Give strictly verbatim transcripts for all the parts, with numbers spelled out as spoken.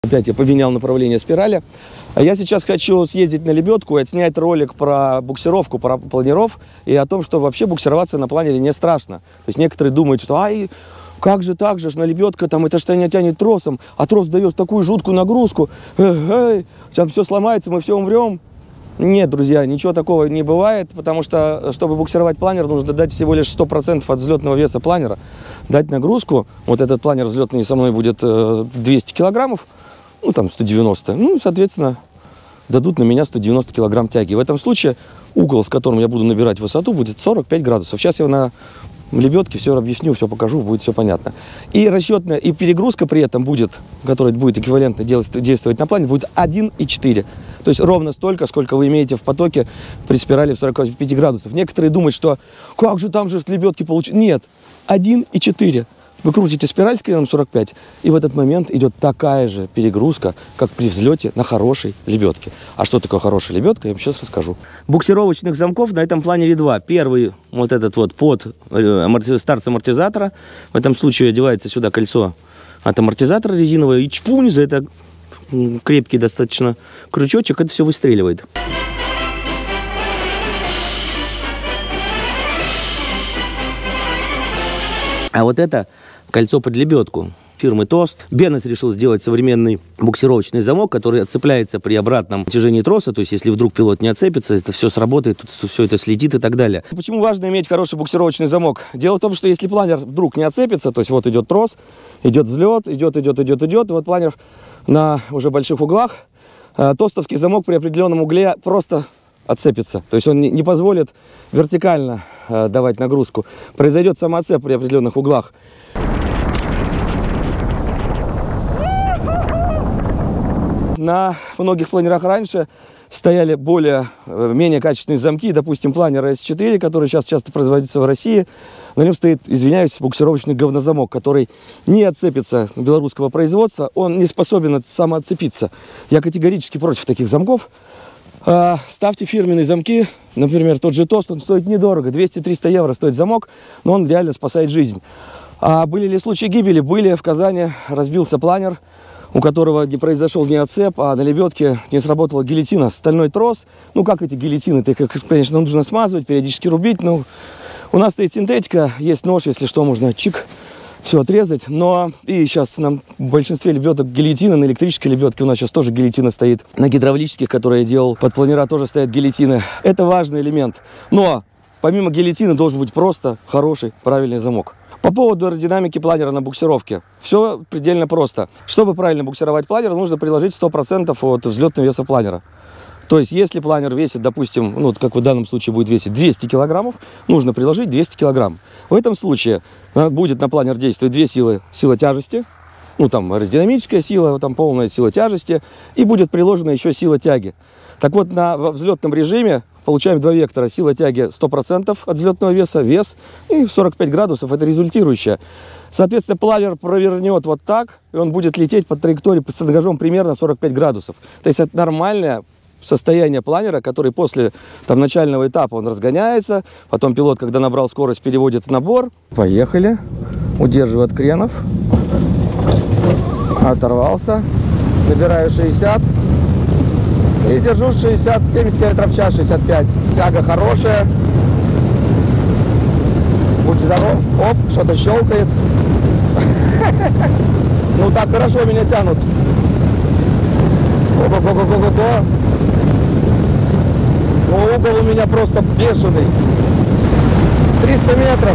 Опять я поменял направление спирали. А я сейчас хочу съездить на лебедку и отснять ролик про буксировку, про планеров и о том, что вообще буксироваться на планере не страшно. То есть некоторые думают, что ай, как же так же, на лебедка там это что не тянет тросом, а трос дает такую жуткую нагрузку, эй, сейчас все сломается, мы все умрем. Нет, друзья, ничего такого не бывает, потому что, чтобы буксировать планер, нужно дать всего лишь сто процентов от взлетного веса планера, дать нагрузку. Вот этот планер взлетный со мной будет двести килограммов, ну там сто девяносто, ну, соответственно, дадут на меня сто девяносто килограмм тяги. В этом случае угол, с которым я буду набирать высоту, будет сорок пять градусов. Сейчас я на лебедке все объясню, все покажу, будет все понятно. И расчетная, и перегрузка при этом будет, которая будет эквивалентно действовать на плане, будет один и четыре. То есть ровно столько, сколько вы имеете в потоке при спирали в сорока пяти градусов. Некоторые думают, что как же там же лебедки получить. Нет, один и четыре. Вы крутите спираль с креном сорок пять, и в этот момент идет такая же перегрузка, как при взлете на хорошей лебедке. А что такое хорошая лебедка, я вам сейчас расскажу. Буксировочных замков на этом планере два. Первый, вот этот вот под старт амортизатора. В этом случае одевается сюда кольцо от амортизатора резиновое, и чпунь, за это крепкий достаточно крючочек, это все выстреливает. А вот это кольцо под лебедку фирмы Тост. Беннес решил сделать современный буксировочный замок, который отцепляется при обратном натяжении троса. То есть, если вдруг пилот не отцепится, это все сработает, тут все это слетит и так далее. Почему важно иметь хороший буксировочный замок? Дело в том, что если планер вдруг не отцепится, то есть вот идет трос, идет взлет, идет, идет, идет, идет, и вот планер на уже больших углах, тостовский замок при определенном угле просто отцепится. То есть он не позволит вертикально давать нагрузку. Произойдет самоотцеп при определенных углах. На многих планерах раньше стояли более, менее качественные замки. Допустим, планер эс четыре, который сейчас часто производится в России. На нем стоит, извиняюсь, буксировочный говнозамок, который не отцепится белорусского производства. Он не способен самоотцепиться. Я категорически против таких замков. Ставьте фирменные замки, например, тот же Тост, он стоит недорого, двести-триста евро стоит замок, но он реально спасает жизнь. А были ли случаи гибели? Были. В Казани разбился планер, у которого не произошел ни отцеп, а на лебедке не сработала гильотина, стальной трос. Ну, как эти гильотины, их, конечно, нужно смазывать, периодически рубить. Ну, у нас стоит синтетика, есть нож, если что, можно чик, все отрезать. Но и сейчас нам в большинстве лебедок гильотина, на электрической лебедке у нас сейчас тоже гильотина стоит. На гидравлических, которые я делал под планера, тоже стоят гильотины. Это важный элемент. Но помимо гильотины должен быть просто хороший, правильный замок. По поводу аэродинамики планера на буксировке. Все предельно просто. Чтобы правильно буксировать планер, нужно приложить сто процентов от взлетного веса планера. То есть, если планер весит, допустим, ну, как в данном случае будет весить двести килограммов, нужно приложить двести килограмм. В этом случае будет на планер действовать две силы. Сила тяжести, ну, там, аэродинамическая сила, там, полная сила тяжести, и будет приложена еще сила тяги. Так вот, на взлетном режиме получаем два вектора. Сила тяги сто процентов от взлетного веса, вес, и сорок пять градусов, это результирующее. Соответственно, планер провернет вот так, и он будет лететь по траектории с ангажом примерно сорок пять градусов. То есть, это нормальное состояние планера, который после там, начального этапа он разгоняется, потом пилот, когда набрал скорость, переводит в набор. Поехали, удерживаю от кренов, оторвался, набираю шестьдесят и держу шестьдесят, семьдесят километров в час, шестьдесят пять. Тяга хорошая, будь здоров, оп, что-то щелкает. Ну так хорошо меня тянут. Ого-го-го-го-го. Но угол у меня просто бешеный. триста метров.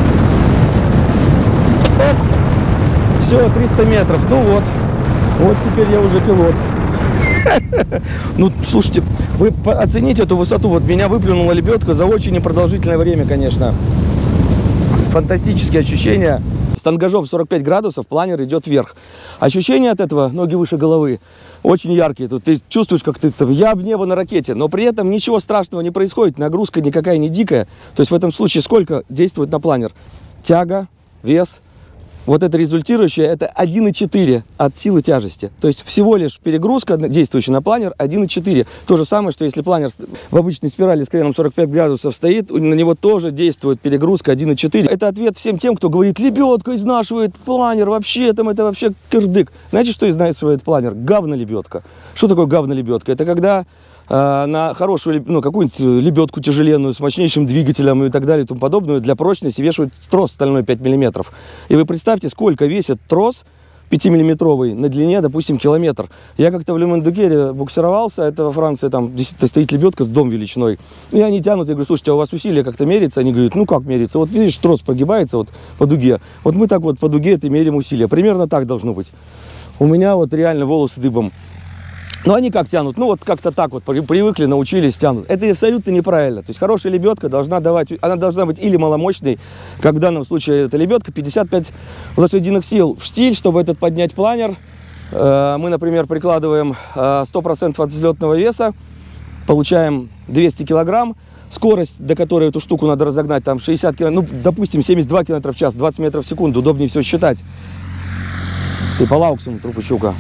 Оп. Все, триста метров. Ну вот. Вот теперь я уже пилот. Ну, слушайте, вы оцените эту высоту. Вот меня выплюнула лебедка за очень непродолжительное время, конечно. Фантастические ощущения. С ангажом сорок пять градусов планер идет вверх. Ощущения от этого, ноги выше головы, очень яркие. Тут ты чувствуешь, как ты там, я в небо на ракете, но при этом ничего страшного не происходит, нагрузка никакая не дикая. То есть в этом случае сколько действует на планер? Тяга, вес, вот это результирующее, это один и четыре от силы тяжести. То есть всего лишь перегрузка, действующая на планер, один и четыре. То же самое, что если планер в обычной спирали с креном сорок пять градусов стоит, на него тоже действует перегрузка один и четыре. Это ответ всем тем, кто говорит, лебедка изнашивает планер, вообще там это вообще кирдык. Знаете, что изнашивает планер? Говно-лебедка. Что такое говно-лебедка? Это когда на хорошую, ну, какую-нибудь лебедку тяжеленную с мощнейшим двигателем и так далее и тому подобное для прочности вешают трос стальной пять миллиметров. И вы представьте, сколько весит трос пятимиллиметровый на длине, допустим, километр. Я как-то в Ле-Мон-Дюкере буксировался, это во Франции, там стоит лебедка с дом величиной. И они тянут, я говорю, слушайте, а у вас усилия как-то меряется? Они говорят, ну как меряется? Вот видишь, трос прогибается вот по дуге. Вот мы так вот по дуге это меряем усилия. Примерно так должно быть. У меня вот реально волосы дыбом. Но они как тянут? Ну вот как-то так вот привыкли, научились, тянут. Это абсолютно неправильно. То есть хорошая лебедка должна давать, она должна быть или маломощной, как в данном случае эта лебедка, пятьдесят пять лошадиных сил в штиль, чтобы этот поднять планер. Мы, например, прикладываем сто процентов от взлетного веса, получаем двести килограмм. Скорость, до которой эту штуку надо разогнать, там шестьдесят километров, ну, допустим, семьдесят два километра в час, двадцать метров в секунду, удобнее все считать. Ты по лауксу, трупы щука.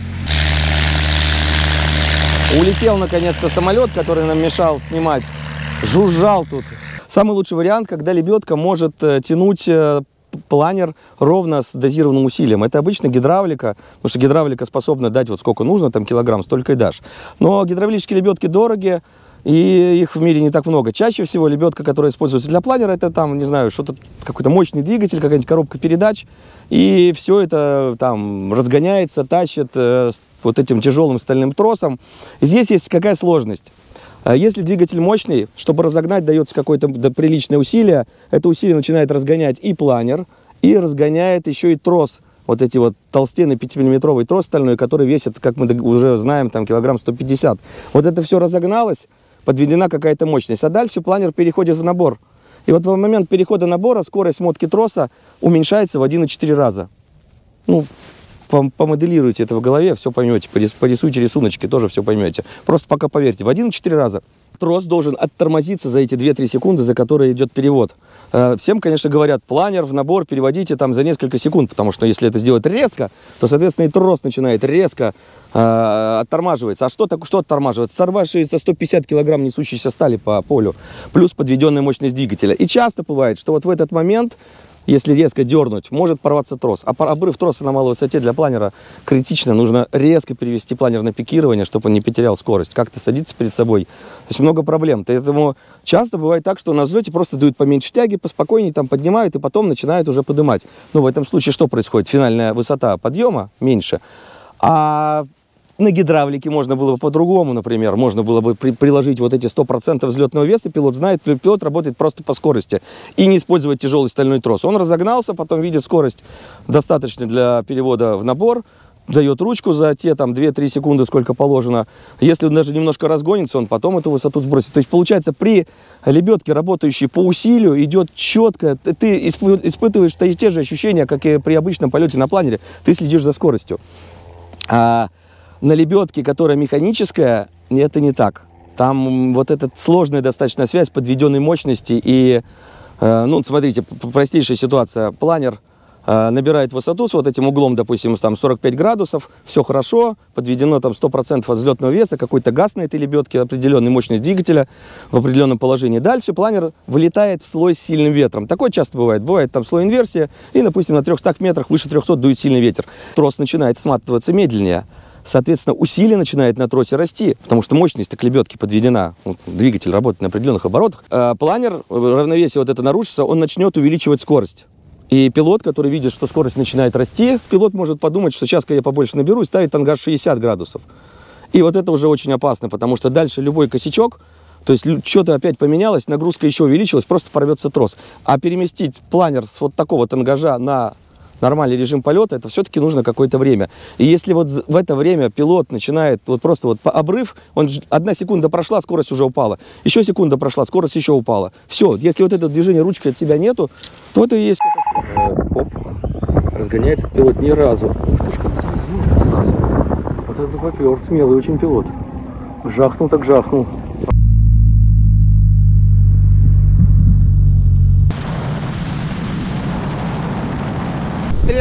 Улетел наконец-то самолет, который нам мешал снимать. Жужжал тут. Самый лучший вариант, когда лебедка может тянуть планер ровно с дозированным усилием. Это обычно гидравлика, потому что гидравлика способна дать вот сколько нужно, там килограмм, столько и дашь. Но гидравлические лебедки дорогие, и их в мире не так много. Чаще всего лебедка, которая используется для планера, это там, не знаю, что-то, какой-то мощный двигатель, какая-нибудь коробка передач, и все это там разгоняется, тащит э, вот этим тяжелым стальным тросом. И здесь есть какая сложность. Если двигатель мощный, чтобы разогнать, дается какое-то приличное усилие, это усилие начинает разгонять и планер, и разгоняет еще и трос. Вот эти вот толстенный пятимиллиметровый трос стальной, который весит, как мы уже знаем, там килограмм сто пятьдесят. Вот это все разогналось, подведена какая-то мощность. А дальше планер переходит в набор. И вот в момент перехода набора скорость мотки троса уменьшается в один и четыре раза. Ну, помоделируйте это в голове, все поймете. Порисуйте рисуночки, тоже все поймете. Просто пока поверьте, в один и четыре раза. Трос должен оттормозиться за эти две-три секунды, за которые идет перевод. Всем, конечно, говорят, планер в набор переводите там за несколько секунд, потому что если это сделать резко, то, соответственно, и трос начинает резко э, оттормаживаться. А что, так, что оттормаживается? Сорвавшиеся сто пятьдесят килограмм несущейся стали по полю, плюс подведенная мощность двигателя. И часто бывает, что вот в этот момент, если резко дернуть, может порваться трос. А обрыв троса на малой высоте для планера критично. Нужно резко перевести планер на пикирование, чтобы он не потерял скорость. Как-то садиться перед собой. То есть много проблем. Поэтому часто бывает так, что на взлете просто дают поменьше тяги, поспокойнее там поднимают и потом начинают уже поднимать. Ну, в этом случае что происходит? Финальная высота подъема меньше. А на гидравлике можно было бы по-другому, например. Можно было бы при приложить вот эти сто процентов взлетного веса. Пилот знает, пилот работает просто по скорости. И не использовать тяжелый стальной трос. Он разогнался, потом видит скорость достаточно для перевода в набор. Дает ручку за те там две-три секунды, сколько положено. Если он даже немножко разгонится, он потом эту высоту сбросит. То есть получается, при лебедке, работающей по усилию, идет четко. Ты испытываешь те же ощущения, как и при обычном полете на планере. Ты следишь за скоростью. А на лебедке, которая механическая, это не так. Там вот эта сложная достаточно связь подведенной мощности и, э, ну, смотрите, простейшая ситуация. Планер э, набирает высоту с вот этим углом, допустим, там сорок пять градусов, все хорошо, подведено там сто процентов от взлетного веса, какой-то газ на этой лебедке, определенная мощность двигателя в определенном положении. Дальше планер вылетает в слой с сильным ветром. Такое часто бывает. Бывает там слой инверсия, и, допустим, на трехстах метрах, выше трехсот дует сильный ветер. Трос начинает сматываться медленнее. Соответственно, усилие начинает на тросе расти, потому что мощность к лебедке подведена, вот, двигатель работает на определенных оборотах. А планер, равновесие вот это нарушится, он начнет увеличивать скорость. И пилот, который видит, что скорость начинает расти, пилот может подумать, что сейчас я побольше наберу, и ставить тангаж шестьдесят градусов. И вот это уже очень опасно, потому что дальше любой косячок, то есть что-то опять поменялось, нагрузка еще увеличилась, просто порвется трос. А переместить планер с вот такого тангажа на нормальный режим полета, это все-таки нужно какое-то время. И если вот в это время пилот начинает вот просто вот обрыв, он, одна секунда прошла, скорость уже упала. Еще секунда прошла, скорость еще упала. Все, если вот это движение ручкой от себя нету, то это и есть катастрофа. Оп, разгоняется пилот ни разу. Ух ты ж, как сразу. Вот это попер, смелый очень пилот. Жахнул так жахнул.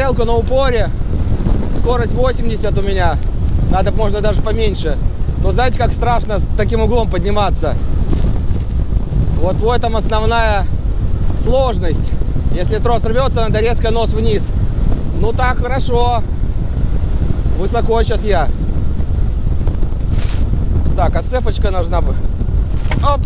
стрелку на упоре. Скорость восемьдесят у меня. Надо, можно даже поменьше. Но знаете, как страшно с таким углом подниматься? Вот в этом основная сложность. Если трос рвется, надо резко нос вниз. Ну так, хорошо. Высоко сейчас я. Так, отцепочка нужна бы. Оп!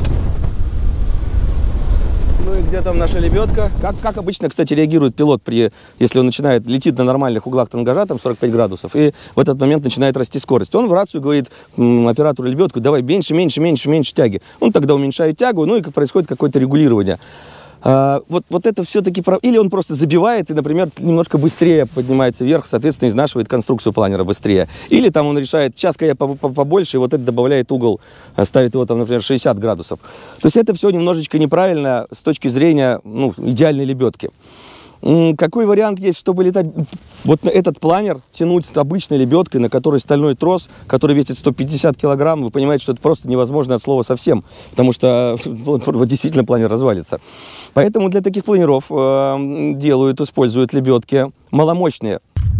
Ну и где там наша лебедка? Как, как обычно, кстати, реагирует пилот, при, если он начинает, летит на нормальных углах тангажа, там сорок пять градусов, и в этот момент начинает расти скорость. Он в рацию говорит м, оператору лебедку: давай меньше, меньше, меньше, меньше тяги. Он тогда уменьшает тягу, ну и происходит какое-то регулирование. А, вот, вот это все-таки... Или он просто забивает и, например, немножко быстрее поднимается вверх, соответственно, изнашивает конструкцию планера быстрее. Или там он решает, сейчас-ка я побольше, и вот это добавляет угол, ставит его там, например, шестьдесят градусов. То есть это все немножечко неправильно с точки зрения, ну, идеальной лебедки. Какой вариант есть, чтобы летать? Вот на этот планер тянуть с обычной лебедкой, на которой стальной трос, который весит сто пятьдесят килограмм, вы понимаете, что это просто невозможно от слова совсем, потому что вот, действительно планер развалится. Поэтому для таких планеров э, делают, используют лебедки маломощные.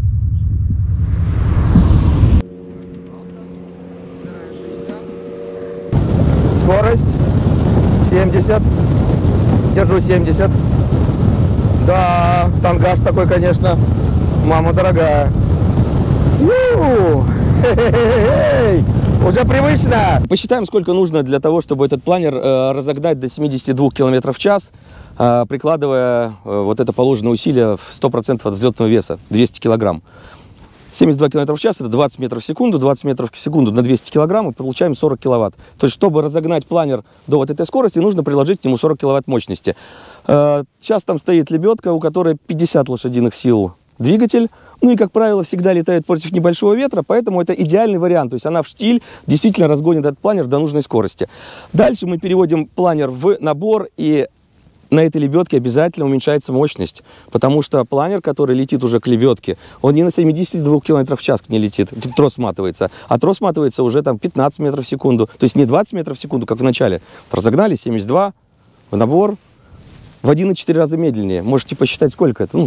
Скорость семьдесят. Держу семьдесят. Да, тангаж такой, конечно, мама дорогая. Хе-хе-хе-хей! Уже привычно. Посчитаем, сколько нужно для того, чтобы этот планер э, разогнать до семидесяти двух километров в час, э, прикладывая э, вот это положенное усилие в сто процентов от взлетного веса, двести килограмм. семьдесят два километра в час — это двадцать метров в секунду, двадцать метров в секунду на двести килограмм, и получаем сорок киловатт. То есть, чтобы разогнать планер до вот этой скорости, нужно приложить к нему сорок киловатт мощности. Сейчас там стоит лебедка, у которой пятьдесят лошадиных сил двигатель. Ну и, как правило, всегда летает против небольшого ветра, поэтому это идеальный вариант. То есть она в штиль действительно разгонит этот планер до нужной скорости. Дальше мы переводим планер в набор, и на этой лебедке обязательно уменьшается мощность, потому что планер, который летит уже к лебедке, он не на семидесяти двух километрах в час к ней летит, трос сматывается, а трос сматывается уже там пятнадцать метров в секунду, то есть не двадцать метров в секунду, как в начале. Разогнали семьдесят два, в набор, в один и четыре раза медленнее. Можете посчитать, сколько это. Ну,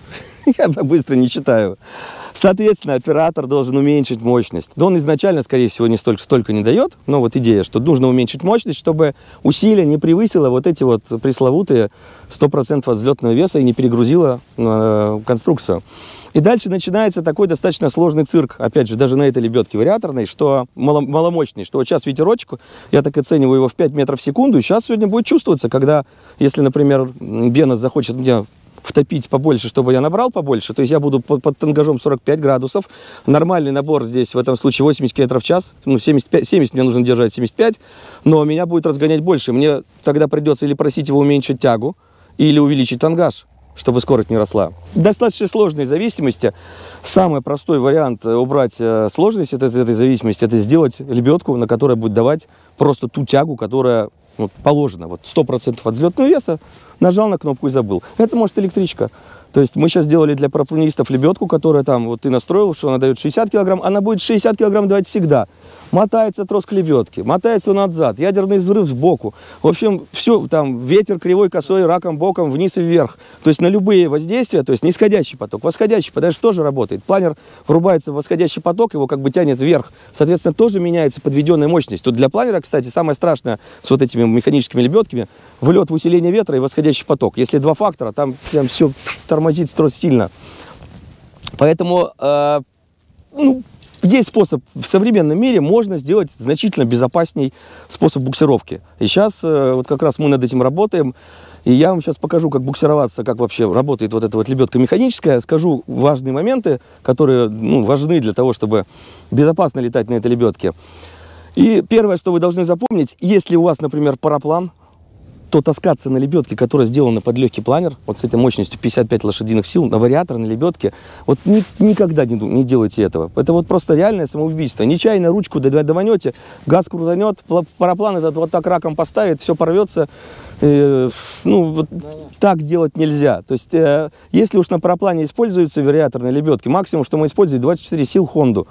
я быстро не считаю. Соответственно, оператор должен уменьшить мощность. Да он изначально, скорее всего, не столько, столько не дает, но вот идея, что нужно уменьшить мощность, чтобы усилие не превысило вот эти вот пресловутые сто процентов от взлетного веса и не перегрузило э, конструкцию. И дальше начинается такой достаточно сложный цирк, опять же, даже на этой лебедке вариаторной, что мало, маломощный, что вот сейчас ветерочек, я так оцениваю его в пять метров в секунду, и сейчас сегодня будет чувствоваться, когда, если, например, Бенос захочет мне втопить побольше, чтобы я набрал побольше, то есть я буду под, под тангажом сорок пять градусов, нормальный набор здесь в этом случае восемьдесят километров в час, ну семьдесят пять, семьдесят мне нужно держать, семьдесят пять, но меня будет разгонять больше, мне тогда придется или просить его уменьшить тягу, или увеличить тангаж, чтобы скорость не росла. Достаточно сложные зависимости. Самый простой вариант убрать сложность этой, этой зависимости — это сделать лебедку, на которой будет давать просто ту тягу, которая вот положено, вот сто процентов от взлетного веса, нажал на кнопку и забыл. Это может электричка. То есть мы сейчас сделали для парапланистов лебедку, которая там, вот ты настроил, что она дает шестьдесят килограмм, она будет шестьдесят килограмм давать всегда. Мотается трос к лебедке, мотается он назад, ядерный взрыв сбоку. В общем, все, там ветер кривой, косой, раком, боком, вниз и вверх. То есть на любые воздействия, то есть нисходящий поток, восходящий поток тоже работает. Планер врубается в восходящий поток, его как бы тянет вверх. Соответственно, тоже меняется подведенная мощность. Тут для планера, кстати, самое страшное с вот этими механическими лебедками — влет в усиление ветра и восходящий поток. Если два фактора, там прям все тормозит трос сильно. Поэтому э, ну, есть способ. В современном мире можно сделать значительно безопасней способ буксировки. И сейчас э, вот как раз мы над этим работаем. И я вам сейчас покажу, как буксироваться, как вообще работает вот эта вот лебедка механическая. Скажу важные моменты, которые ну, важны для того, чтобы безопасно летать на этой лебедке. И первое, что вы должны запомнить: если у вас, например, параплан, то таскаться на лебедке, которая сделана под легкий планер, вот с этой мощностью пятьдесят пять лошадиных сил, на вариаторной лебедке, вот ни, никогда не, не делайте этого. Это вот просто реальное самоубийство. Нечаянно ручку даванете, газ крутанет, параплан этот вот так раком поставит, все порвется. Э, ну, вот да, да. Так делать нельзя. То есть, э, если уж на параплане используются вариаторные лебедки, максимум, что мы используем, двадцать четыре сил Хонду.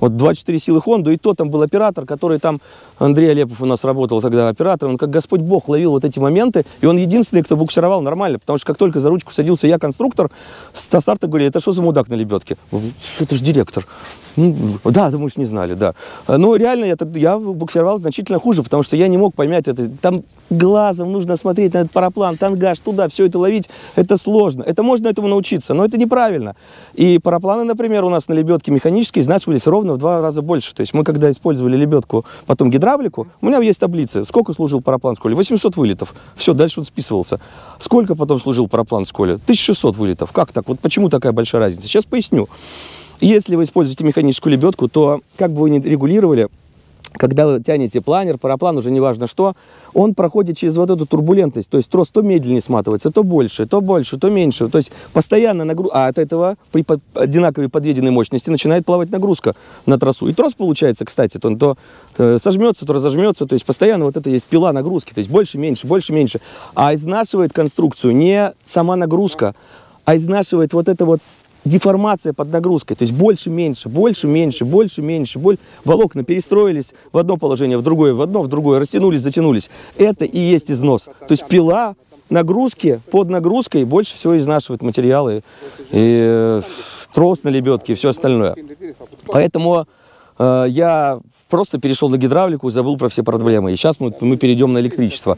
Вот двадцать четыре силы Хонду, и то там был оператор, который там, Андрей Алепов у нас работал тогда оператором, он как Господь Бог ловил вот эти моменты, и он единственный, кто буксировал нормально, потому что как только за ручку садился я, конструктор, со старта говорили, это что за мудак на лебедке? Это же директор. Ну, да, ты, может, не знали, да. Но реально я, я буксировал значительно хуже, потому что я не мог поймать это. Там глазом нужно смотреть на этот параплан, тангаж, туда, все это ловить, это сложно. Это можно этому научиться, но это неправильно. И парапланы, например, у нас на лебедке механические изнашивались ровно в два раза больше. То есть мы, когда использовали лебедку, потом гидравлику, у меня есть таблица, сколько служил параплан в школе? восемьсот вылетов. Все, дальше он списывался. Сколько потом служил параплан в школе? тысяча шестьсот вылетов. Как так? Вот почему такая большая разница? Сейчас поясню. Если вы используете механическую лебедку, то как бы вы ни регулировали, когда вы тянете планер, параплан, уже неважно что, он проходит через вот эту турбулентность. То есть трос то медленнее сматывается, то больше, то больше, то меньше. То есть постоянно нагрузка. А от этого при одинаковой подведенной мощности начинает плавать нагрузка на троссу. И трос получается, кстати, то он то э, сожмется, то разожмется. То есть постоянно вот это есть пила нагрузки. То есть больше, меньше, больше, меньше. А изнашивает конструкцию не сама нагрузка, а изнашивает вот это вот деформация под нагрузкой, то есть больше, меньше, больше, меньше, больше, меньше, больше. Волокна перестроились в одно положение, в другое, в одно, в другое, растянулись, затянулись. Это и есть износ. То есть пила нагрузки под нагрузкой больше всего изнашивает материалы, и трос на лебедке и все остальное. Поэтому э, я просто перешел на гидравлику и забыл про все проблемы. И сейчас мы, мы перейдем на электричество.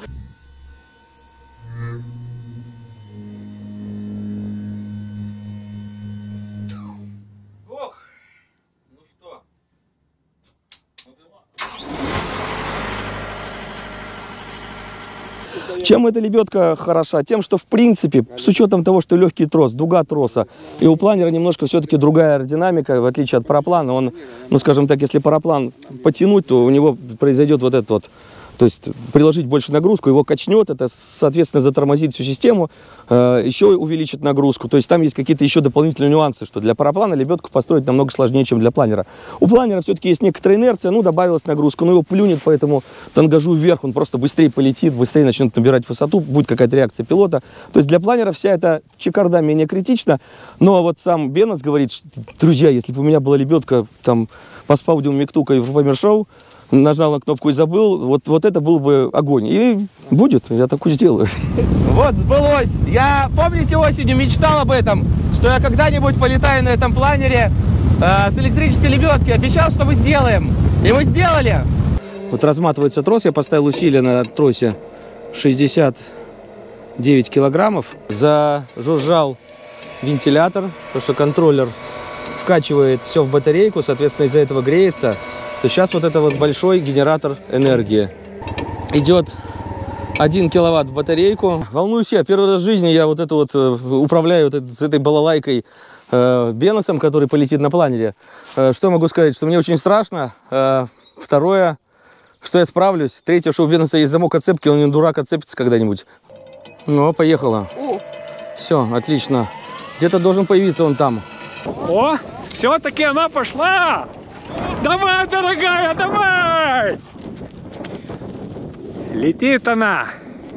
Чем эта лебедка хороша? Тем, что в принципе, с учетом того, что легкий трос, дуга троса, и у планера немножко все-таки другая аэродинамика, в отличие от параплана, он, ну скажем так, если параплан потянуть, то у него произойдет вот этот вот, то есть приложить больше нагрузку, его качнет, это, соответственно, затормозит всю систему, э, еще увеличит нагрузку. То есть там есть какие-то еще дополнительные нюансы, что для параплана лебедку построить намного сложнее, чем для планера. У планера все-таки есть некоторая инерция, ну, добавилась нагрузка, но его плюнет по этому тангажу вверх, он просто быстрее полетит, быстрее начнет набирать высоту, будет какая-то реакция пилота. То есть для планера вся эта чекарда менее критична, но вот сам Бенас говорит, что, друзья, если бы у меня была лебедка там по спаудиум Миктука и в Памершоу, нажал на кнопку и забыл, вот, вот это был бы огонь. И будет, я такую сделаю. Вот, сбылось. Я, помните, осенью мечтал об этом, что я когда-нибудь полетаю на этом планере э, с электрической лебедки. Обещал, что мы сделаем. И мы сделали. Вот разматывается трос, я поставил усилие на тросе шестьдесят девять килограммов. Зажужжал вентилятор, потому что контроллер вкачивает все в батарейку, соответственно, из-за этого греется. То сейчас вот это вот большой генератор энергии. Идет один киловатт в батарейку. Волнуюсь я. Первый раз в жизни я вот это вот управляю вот это, с этой балалайкой э, Бенасом, который полетит на планере. Э, что могу сказать? Что мне очень страшно. Э, второе, что я справлюсь. Третье, что у Бенаса есть замок отцепки, он не дурак, отцепится когда-нибудь. Ну, поехала. Все, отлично. Где-то должен появиться он там. О, все-таки она пошла! Давай, дорогая, давай! Летит она!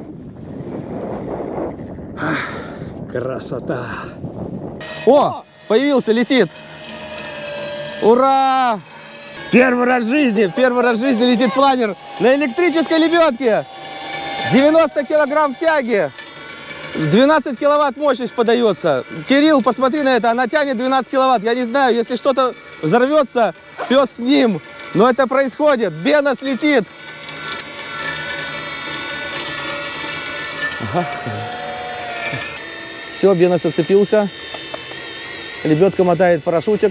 Ах, красота! О, появился, летит! Ура! Первый раз в жизни, первый раз в жизни летит планер на электрической лебедке! девяносто килограмм тяги! двенадцать киловатт мощность подается. Кирилл, посмотри на это, она тянет двенадцать киловатт. Я не знаю, если что-то взорвется, пес с ним. Но это происходит. Бенас летит. Ага. Все, Бенас оцепился. Лебедка мотает парашютик.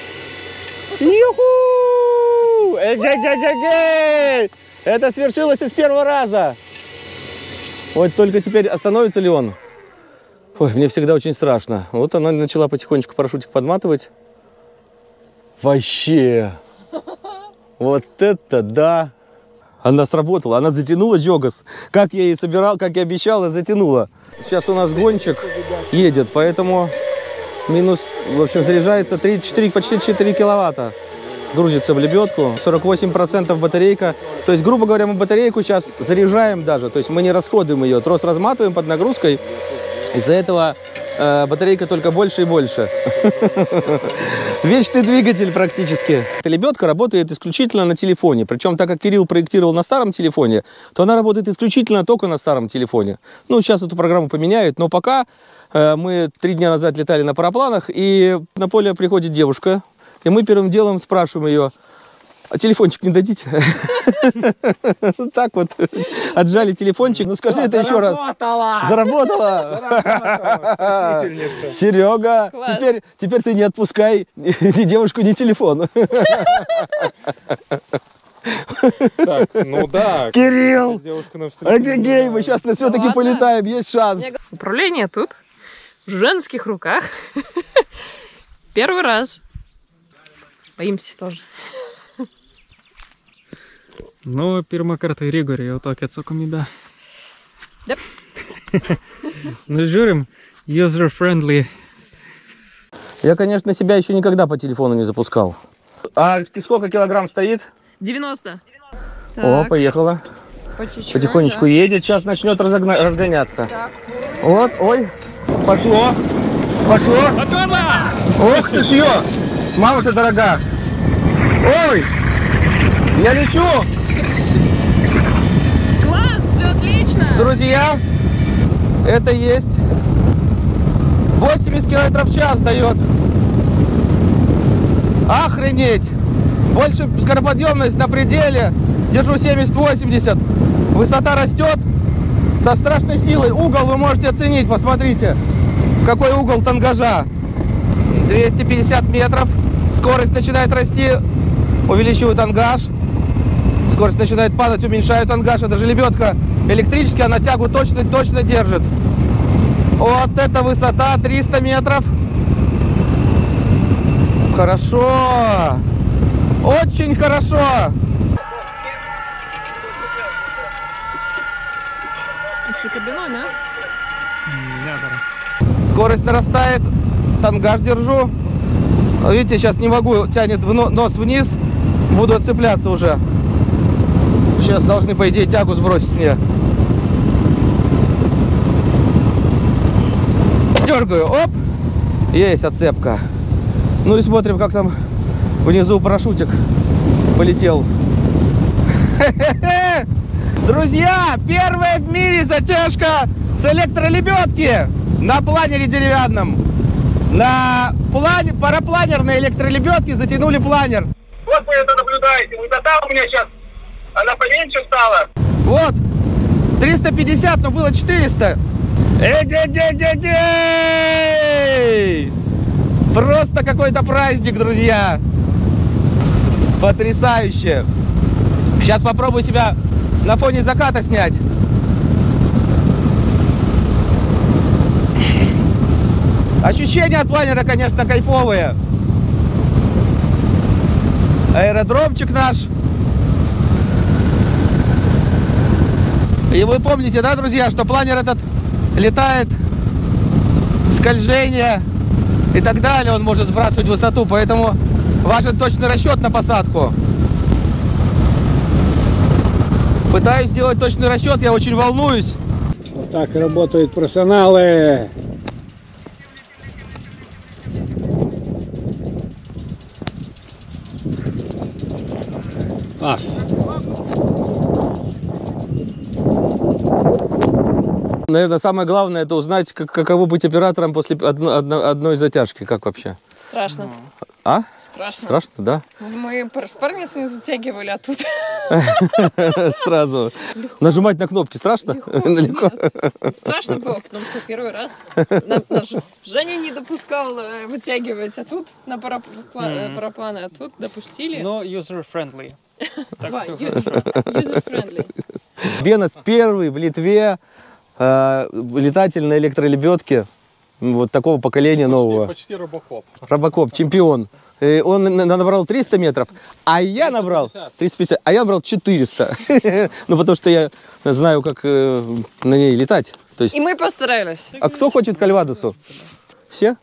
Ю-ху! Эй-гей-гей-гей-гей! Это свершилось из первого раза. Вот только теперь остановится ли он? Ой, мне всегда очень страшно. Вот она начала потихонечку парашютик подматывать. Вообще. Вот это да. Она сработала, она затянула джогас. Как я и собирал, как я обещал, и затянула. Сейчас у нас гонщик едет, поэтому минус, в общем, заряжается три-четыре, почти четыре киловатта. Грузится в лебедку, сорок восемь процентов батарейка. То есть, грубо говоря, мы батарейку сейчас заряжаем даже. То есть мы не расходуем ее, трос разматываем под нагрузкой. Из-за этого э, батарейка только больше и больше. Вечный двигатель практически. Эта лебедка работает исключительно на телефоне. Причем, так как Кирилл проектировал на старом телефоне, то она работает исключительно только на старом телефоне. Ну, сейчас эту программу поменяют, но пока э, мы три дня назад летали на парапланах, и на поле приходит девушка, и мы первым делом спрашиваем ее: а телефончик не дадите? Так вот, отжали телефончик. Ну скажи это еще раз. Заработала! Заработала! Серега, теперь, теперь ты не отпускай ни девушку, ни телефон. Так, ну да. Кирилл! Эгегей, мы сейчас все-таки полетаем, есть шанс. Управление тут, в женских руках. Первый раз. Боимся тоже. Ну, pirmą kartą Rygorį jau tokia atsakomybė. Yep. Ну, žiūrim, user-friendly. Я, конечно, себя еще никогда по телефону не запускал. А сколько килограмм стоит? девяносто. О, поехала. По чуть-чуть, Потихонечку да. едет, сейчас начнет разогна... разгоняться. Так. Вот, ой, пошло, пошло. Готово! Ох ты ж ее, мама ты дорога. Ой, я лечу. Класс, все отлично. Друзья, это есть восемьдесят километров в час дает. Охренеть. Больше скороподъемность на пределе. Держу семьдесят-восемьдесят. Высота растет со страшной силой. Угол вы можете оценить. Посмотрите, какой угол тангажа. двести пятьдесят метров. Скорость начинает расти. Увеличиваю тангаж. Скорость начинает падать, уменьшаю тангаж. Это же лебедка электрическая, она тягу точно-точно держит. Вот это высота, триста метров. Хорошо. Очень хорошо. Скорость нарастает, тангаж держу. Видите, сейчас не могу, тянет нос вниз, буду отцепляться уже. Сейчас должны, по идее, тягу сбросить мне. Дергаю, оп, есть отцепка. Ну и смотрим, как там внизу парашютик полетел. Друзья, первая в мире затяжка с электролебедки на планере деревянном. На плане, парапланерной электролебедке затянули планер. Вот вы это наблюдаете. Высота у меня сейчас, она поменьше стала. Вот, триста пятьдесят, но было четыреста. Эй-ге-ге-ге-гей! Просто какой-то праздник, друзья. Потрясающе. Сейчас попробую себя на фоне заката снять. Ощущения от планера, конечно, кайфовые. Аэродромчик наш. И вы помните, да, друзья, что планер этот летает, скольжение и так далее, он может сбрасывать высоту, поэтому важен точный расчет на посадку. Пытаюсь сделать точный расчет, я очень волнуюсь. Вот так работают профессионалы. Ас. Наверное, самое главное — это узнать, как, каково быть оператором после одно, одно, одной затяжки. Как вообще? Страшно. А? Страшно. Страшно, да? Мы с парницей затягивали, а тут... Сразу. Нажимать на кнопки страшно? Легко. Страшно было, потому что первый раз наш Женя не допускал вытягивать, а тут на парапланы, а тут допустили. Но user-friendly. User-friendly. Бенес первый в Литве э, летатель на электролебедке вот такого поколения нового. Почти робокоп. Робокоп, чемпион. И он набрал триста метров, а я набрал триста пятьдесят, а я набрал четыреста. Ну, потому что я знаю, как на ней летать. То есть... И мы постарались. А кто хочет кальвадосу? Все?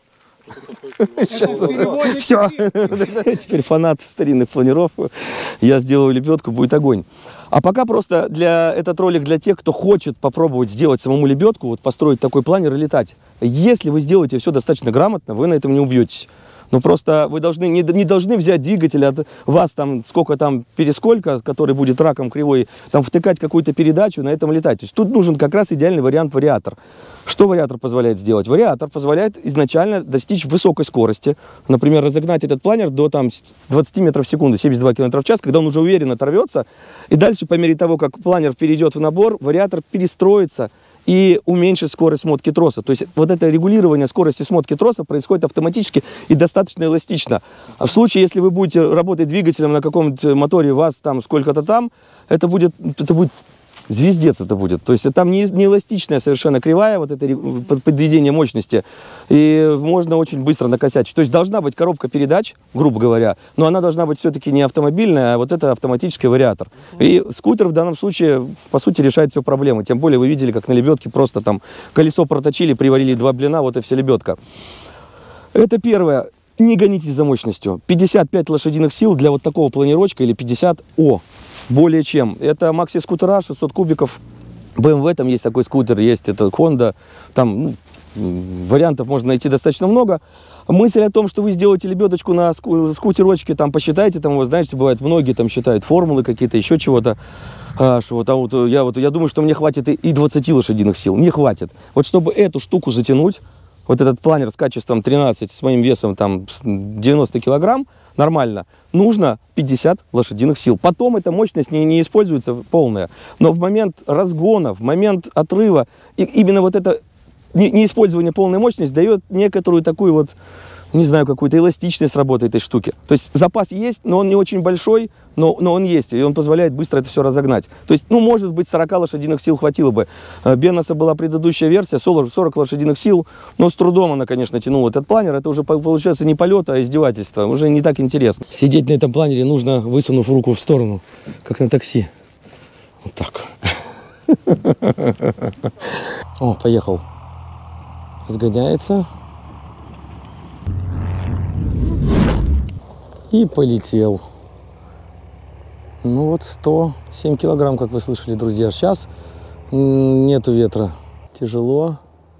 Все. Теперь фанат старинных планиров. Я сделаю лебедку, будет огонь. А пока просто для, этот ролик для тех, кто хочет попробовать сделать самому лебедку, вот построить такой планер и летать. Если вы сделаете все достаточно грамотно, вы на этом не убьетесь. Но просто вы должны, не, не должны взять двигатель от вас, там, сколько там пересколько, который будет раком кривой, там, втыкать какую-то передачу, на этом летать. То есть тут нужен как раз идеальный вариант вариатор. Что вариатор позволяет сделать? Вариатор позволяет изначально достичь высокой скорости. Например, разогнать этот планер до там, двадцати метров в секунду, семьдесят два километра в час, когда он уже уверенно оторвется. И дальше, по мере того, как планер перейдет в набор, вариатор перестроится и уменьшить скорость смотки троса. То есть вот это регулирование скорости смотки троса происходит автоматически и достаточно эластично. А в случае, если вы будете работать двигателем на каком-то моторе, у вас там сколько-то там, это будет, это будет звездец это будет. То есть там не, не эластичная совершенно кривая, вот это подведение мощности. И можно очень быстро накосячить. То есть должна быть коробка передач, грубо говоря, но она должна быть все-таки не автомобильная, а вот это автоматический вариатор. И скутер в данном случае, по сути, решает все проблемы. Тем более вы видели, как на лебедке просто там колесо проточили, приварили два блина, вот и вся лебедка. Это первое. Не гонитесь за мощностью. пятьдесят пять лошадиных сил для вот такого планировочка или пятьдесят О. Более чем. Это макси-скутера, шестьсот кубиков. бэ эм вэ, там есть такой скутер, есть это Honda. Там ну, вариантов можно найти достаточно много. Мысль о том, что вы сделаете лебедочку на ску скутерочке, там посчитайте, там, вы знаете, бывает, многие там считают формулы какие-то, еще чего-то. А, что вот, а вот, я, вот, я думаю, что мне хватит и, и двадцати лошадиных сил. Не хватит. Вот чтобы эту штуку затянуть, вот этот планер с качеством тринадцать, с моим весом там девяносто килограмм, нормально, нужно пятьдесят лошадиных сил. Потом эта мощность не, не используется полная. Но в момент разгона, в момент отрыва, и именно вот это неиспользование полной мощности дает некоторую такую вот, не знаю, какую-то эластичность работы этой штуки. То есть запас есть, но он не очень большой, но, но он есть, и он позволяет быстро это все разогнать. То есть, ну, может быть, сорока лошадиных сил хватило бы. Беноса была предыдущая версия, сорок лошадиных сил, но с трудом она, конечно, тянула этот планер. Это уже получается не полет, а издевательство. Уже не так интересно. Сидеть на этом планере нужно, высунув руку в сторону, как на такси. Вот так. О, поехал. Сгоняется. И полетел. Ну вот сто семь килограмм, как вы слышали, друзья. Сейчас нету ветра. Тяжело.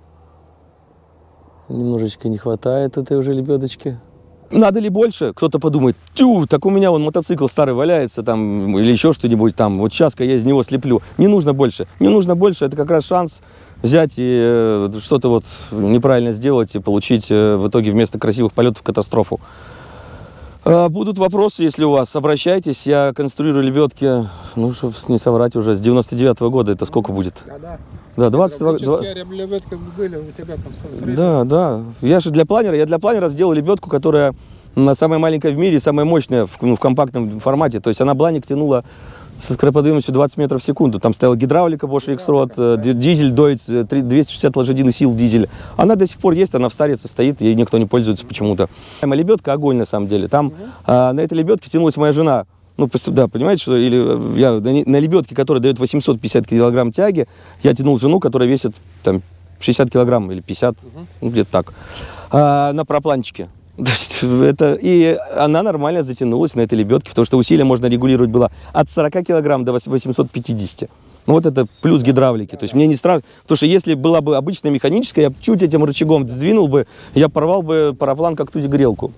Немножечко не хватает этой уже лебедочки. Надо ли больше? Кто-то подумает, тю, так у меня вон мотоцикл старый валяется там, или еще что-нибудь там. Вот сейчас-ка я из него слеплю. Не нужно больше. Не нужно больше. Это как раз шанс взять и э, что-то вот неправильно сделать и получить э, в итоге вместо красивых полетов катастрофу. Будут вопросы, если у вас, обращайтесь. Я конструирую лебедки, ну, чтобы не соврать уже, с девяносто девятого года. Это сколько будет? Да, да. Да, двадцать два... лебедки были у тебя там сколько? Да, да. Я же для планера, я для планера сделал лебедку, которая самая маленькая в мире, самая мощная в, ну, в компактном формате. То есть она бланик тянула со скороподъемностью двадцать метров в секунду. Там стояла гидравлика Bosch X-Rod, дизель Deutz, двести шестьдесят лошадиных сил дизель. Она до сих пор есть, она в старице стоит, ей никто не пользуется почему-то. Лебедка огонь на самом деле. Там а, на этой лебедке тянулась моя жена. Ну, да, понимаете, что или я на лебедке, которая дает восемьсот пятьдесят килограмм тяги, я тянул жену, которая весит там шестьдесят килограмм или пятьдесят, угу. Ну, где-то так, а, на пропланчике. Это, и она нормально затянулась на этой лебедке, потому что усилие можно регулировать было от сорока килограмм до восьмисот пятидесяти. Ну вот это плюс гидравлики. То есть мне не страшно, потому что если была бы обычная механическая, я чуть этим рычагом сдвинул бы, я порвал бы параплан как ту грелку.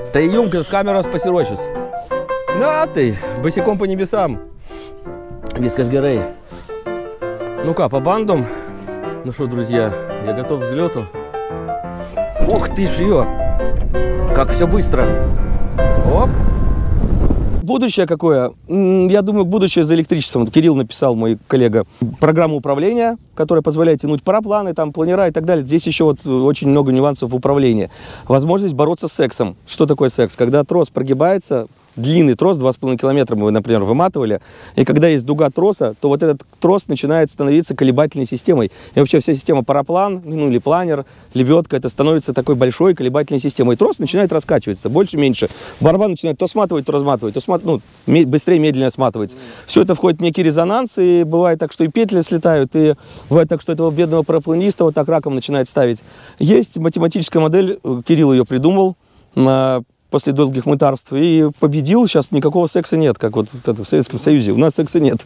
Та юмка, с камера спасирочис. На ты, босиком по небесам. Вискас Герей. Ну-ка, по бандам. Ну что, друзья, я готов к взлету. Ух ты ж ее! Как все быстро. Оп. Будущее какое? Я думаю, будущее за электричеством. Кирилл написал, мой коллега, программу управления, которая позволяет тянуть парапланы, там, планера и так далее. Здесь еще вот очень много нюансов управления. Возможность бороться с сексом. Что такое секс? Когда трос прогибается, длинный трос, два с половиной километра мы, например, выматывали, и когда есть дуга троса, то вот этот трос начинает становиться колебательной системой. И вообще вся система параплан, ну или планер, лебедка, это становится такой большой колебательной системой. И трос начинает раскачиваться, больше-меньше. Барабан начинает то сматывать, то разматывать, то смат... ну, быстрее, медленнее сматывается. Все это входит в некий резонанс, и бывает так, что и петли слетают, и бывает так, что этого бедного парапланиста вот так раком начинает ставить. Есть математическая модель, Кирилл ее придумал, после долгих мытарств, и победил. Сейчас никакого секса нет, как вот в Советском Союзе. У нас секса нет.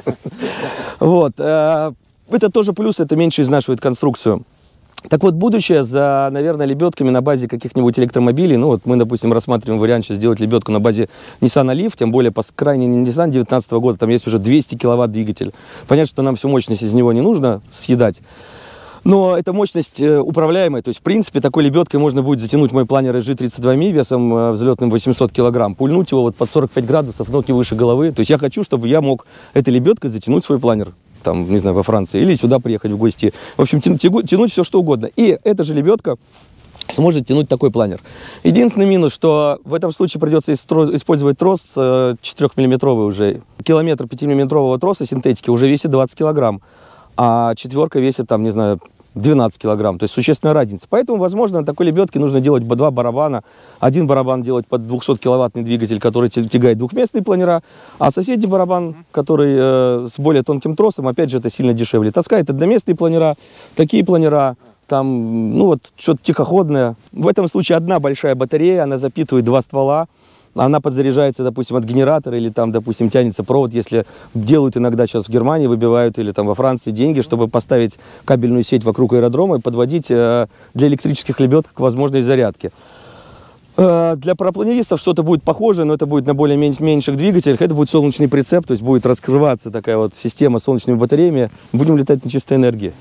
Вот. Это тоже плюс, это меньше изнашивает конструкцию. Так вот, будущее за, наверное, лебедками на базе каких-нибудь электромобилей. Ну вот мы, допустим, рассматриваем вариант сейчас сделать лебедку на базе Nissan Leaf, тем более по крайней Nissan две тысячи девятнадцатого года, там есть уже двести киловатт двигатель. Понятно, что нам всю мощность из него не нужно съедать. Но эта мощность управляемая, то есть, в принципе, такой лебедкой можно будет затянуть мой планер эс джи тридцать два эм и весом взлетным восемьсот килограмм, пульнуть его вот под сорок пять градусов, ноги выше головы. То есть я хочу, чтобы я мог этой лебедкой затянуть свой планер, там, не знаю, во Франции, или сюда приехать в гости. В общем, тянуть, тянуть все, что угодно. И эта же лебедка сможет тянуть такой планер. Единственный минус, что в этом случае придется использовать трос четырехмиллиметровый уже. Километр пятимиллиметрового троса синтетики уже весит двадцать килограмм. А четверка весит, там, не знаю, двенадцать килограмм, то есть существенная разница. Поэтому, возможно, на такой лебедке нужно делать два барабана. Один барабан делать под двухсоткиловаттный двигатель, который тягает двухместные планера, а соседний барабан, который э, с более тонким тросом, опять же, это сильно дешевле. Таскает одноместные планера, такие планера, там, ну вот, что-то тихоходное. В этом случае одна большая батарея, она запитывает два ствола. Она подзаряжается, допустим, от генератора, или там, допустим, тянется провод, если делают иногда сейчас в Германии, выбивают, или там во Франции деньги, чтобы поставить кабельную сеть вокруг аэродрома и подводить э, для электрических лебедок к возможной зарядке. Э, для парапланеристов что-то будет похожее, но это будет на более меньших двигателях. Это будет солнечный прицеп, то есть будет раскрываться такая вот система с солнечными батареями. Будем летать на чистой энергии.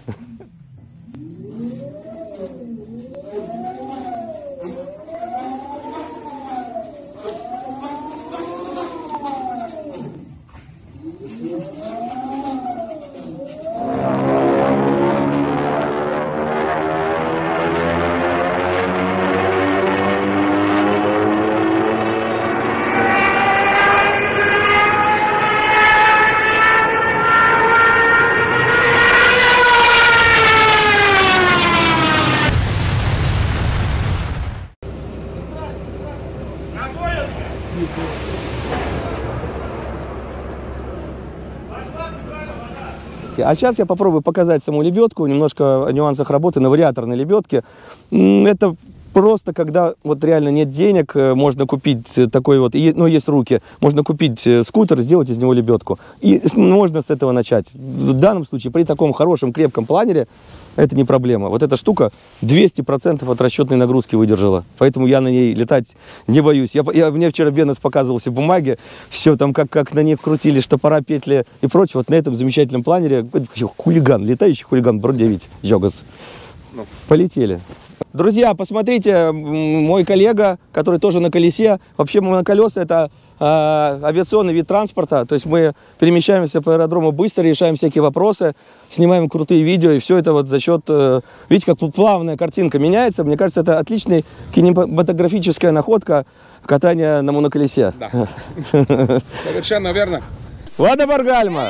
А сейчас я попробую показать саму лебедку, немножко о нюансах работы на вариаторной лебедке. Это просто когда вот реально нет денег, можно купить такой вот, ну есть руки, можно купить скутер и сделать из него лебедку. И можно с этого начать. В данном случае при таком хорошем крепком планере это не проблема. Вот эта штука двести процентов от расчетной нагрузки выдержала. Поэтому я на ней летать не боюсь. Я, я, мне вчера Бенес показывал все бумаги, все там, как, как на ней крутили штопора, петли и прочее. Вот на этом замечательном планере хулиган, летающий хулиган Бродевить, Жогас. Полетели. Друзья, посмотрите, мой коллега, который тоже на колесе. Вообще моноколеса — это э, авиационный вид транспорта. То есть мы перемещаемся по аэродрому быстро, решаем всякие вопросы, снимаем крутые видео. И все это вот за счет... Э, видите, как плавная картинка меняется. Мне кажется, это отличная кинематографическая находка катания на моноколесе. Да. Совершенно верно. Лада Баргальма!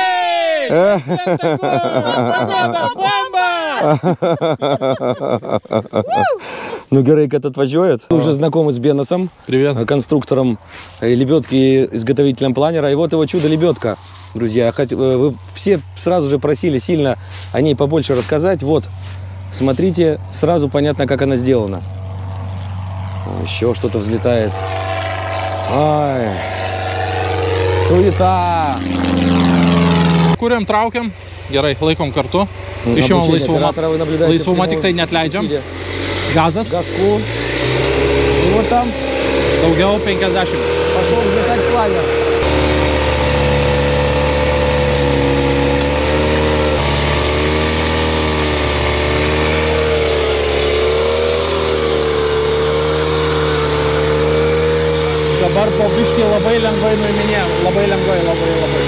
Ну, Герейка тут воюет. Мы уже знакомы с Бенесом. Привет. Конструктором лебедки и изготовителем планера. И вот его чудо-лебедка, друзья. Вы все сразу же просили сильно о ней побольше рассказать. Вот, смотрите, сразу понятно, как она сделана. Еще что-то взлетает. Ай, суета. Kuriam, traukiam, gerai, laikom kartu. Išimam laisvumą, laisvumą tik tai neatleidžiam. Gazas. Газку. И вот там Daugiau penkiasdešimt. Пошел взлетать планер. Dabar po biškį labai lengvai nuiminėjom. Labai lengvai, labai labai.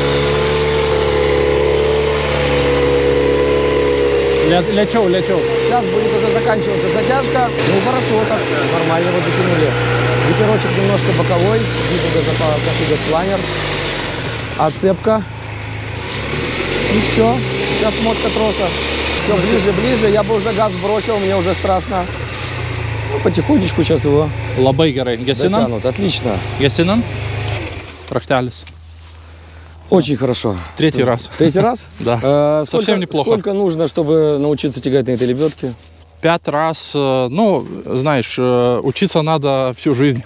Ле- Лечу, лечу. Сейчас будет уже заканчиваться затяжка. Ну хорошо, так нормально вот дотянули. Ветерочек немножко боковой. Видно даже по как идет планер. Отцепка. И все. Сейчас смотка троса. Все, ближе, ближе. Я бы уже газ бросил, мне уже страшно. Ну, потихонечку сейчас его Labai gerai. Gesinam? дотянут. Отлично. Gesinam? Raktelis. Очень хорошо. Третий раз. Третий раз? Да. Э, Совсем сколько, неплохо. Сколько нужно, чтобы научиться тягать на этой лебедке? Пять раз. э, Ну, знаешь, э, учиться надо всю жизнь.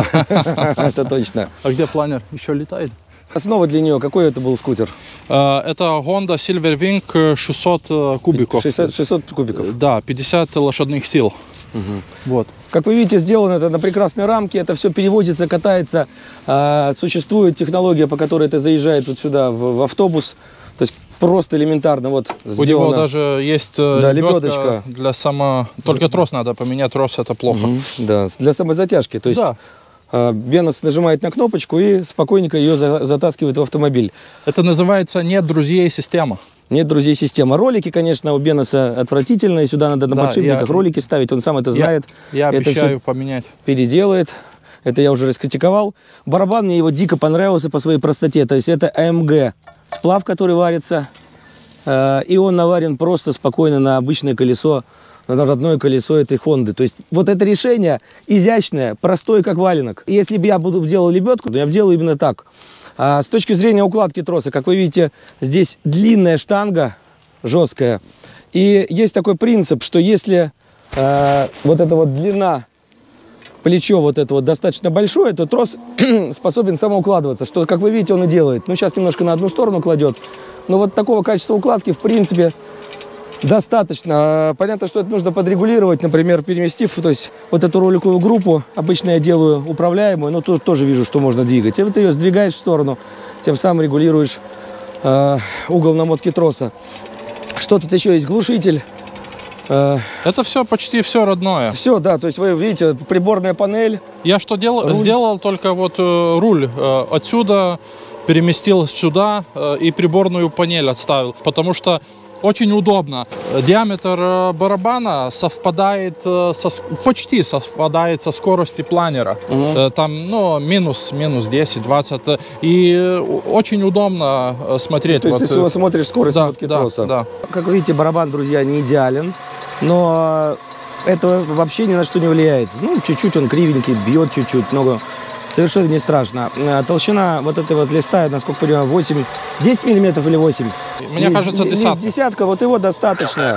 Это точно. А где планер? Еще летает? Основа для нее, какой это был скутер? Э, Это Honda Silverwing э, шестьсот э, кубиков. шестьдесят, шестьсот кубиков. Да, пятьдесят лошадных сил. Вот. Как вы видите, сделано это на прекрасной рамке, это все перевозится, катается. А, существует технология, по которой это заезжает вот сюда, в, в автобус. То есть просто элементарно вот У сделано. него даже есть э, Да, лебедка лебедочка. для само... Только трос надо поменять, трос это плохо. Мгм, да, для самозатяжки. То есть Да. а, Бенос нажимает на кнопочку и спокойненько ее за- затаскивает в автомобиль. Это называется «нет друзей система». Нет друзей система. Ролики, конечно, у Беноса отвратительные. Сюда надо на Да, подшипниках я- ролики ставить. Он сам это знает. Я Это обещаю всё поменять. переделает. Это я уже раскритиковал. Барабан мне его дико понравился по своей простоте. То есть это А М Г сплав, который варится. Э, И он наварен просто спокойно на обычное колесо, на родное колесо этой Хонды. То есть вот это решение изящное, простое, как валенок. И если бы я буду делал лебедку, то я бы делал именно так. А с точки зрения укладки троса, как вы видите, здесь длинная штанга, жесткая. И есть такой принцип, что если э, вот эта вот длина, плечо вот это вот достаточно большое, то трос способен самоукладываться, что, как вы видите, он и делает. Ну, сейчас немножко на одну сторону кладет. Но вот такого качества укладки, в принципе, достаточно. Понятно, что это нужно подрегулировать, например, переместив, то есть вот эту роликовую группу, обычно я делаю управляемую, но тут тоже вижу, что можно двигать. И вот ты ее сдвигаешь в сторону, тем самым регулируешь э, угол намотки троса. Что тут еще есть? Глушитель. Э, Это все почти все родное. все, да, то есть вы видите, приборная панель. Я что делал? Руль. Сделал только вот э, руль э, отсюда, переместил сюда э, и приборную панель отставил, потому что очень удобно. Диаметр э, барабана совпадает, э, со, с- почти совпадает со скоростью планера. Э, там, ну, минус, минус десять-двадцать. э, И э, очень удобно э, смотреть. То есть вот, ты э, смотришь скорость да, намотки да, троса. да. Как вы видите, барабан, друзья, не идеален, но это вообще ни на что не влияет. Ну, чуть-чуть он кривенький, бьет чуть-чуть, много. Совершенно не страшно. Э, Толщина вот этой вот листа, насколько понимаю, восемь, десять миллиметров или восемь? Мне Лист- кажется, лист десятка. десятка, вот его достаточно.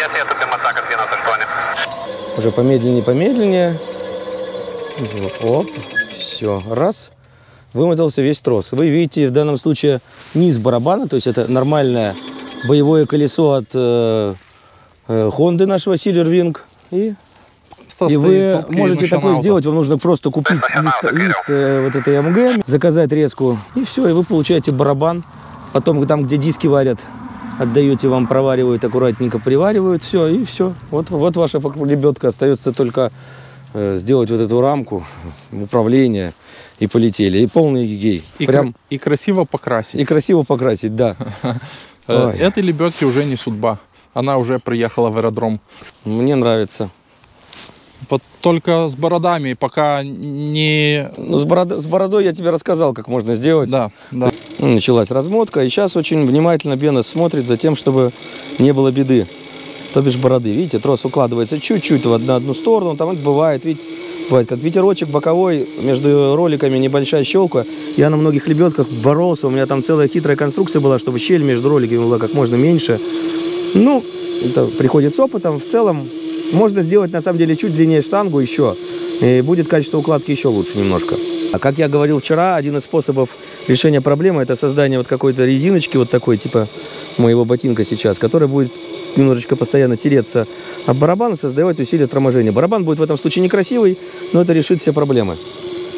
Уже помедленнее, помедленнее. Оп, все, раз. Вымотался весь трос. Вы видите в данном случае низ барабана, то есть это нормальное боевое колесо от э, э, Honda нашего Silverwing. И Просто И вы стоит топкий можете такое национал-то. сделать, вам нужно просто купить лист, лист, э, вот этой М Г, заказать резку, и все, и вы получаете барабан. Потом там, где диски варят, отдаете, вам проваривают, аккуратненько приваривают, все, и все. Вот, вот ваша лебедка, остается только э, сделать вот эту рамку, управление, и полетели. И полный гигей. И, Прям, кра- и красиво покрасить. и красиво покрасить, да. Э, Ой. Этой лебедке уже не судьба. Она уже приехала в аэродром. Мне нравится. Вот только с бородами, пока не... Ну, с, бород- с бородой я тебе рассказал, как можно сделать. Да, да. Ну, началась размотка, и сейчас очень внимательно Бенос смотрит за тем, чтобы не было беды, то бишь бороды. Видите, трос укладывается чуть-чуть в одну, одну сторону, там это бывает, видите, бывает как ветерочек боковой, между роликами небольшая щелка. Я на многих лебедках боролся, у меня там целая хитрая конструкция была, чтобы щель между роликами была как можно меньше. Ну, это приходит с опытом. В целом можно сделать на самом деле чуть длиннее штангу еще, и будет качество укладки еще лучше немножко. А как я говорил вчера, один из способов решения проблемы — это создание вот какой-то резиночки, вот такой, типа моего ботинка сейчас, которая будет немножечко постоянно тереться об барабан и создавать усилие торможения. Барабан будет в этом случае некрасивый, но это решит все проблемы.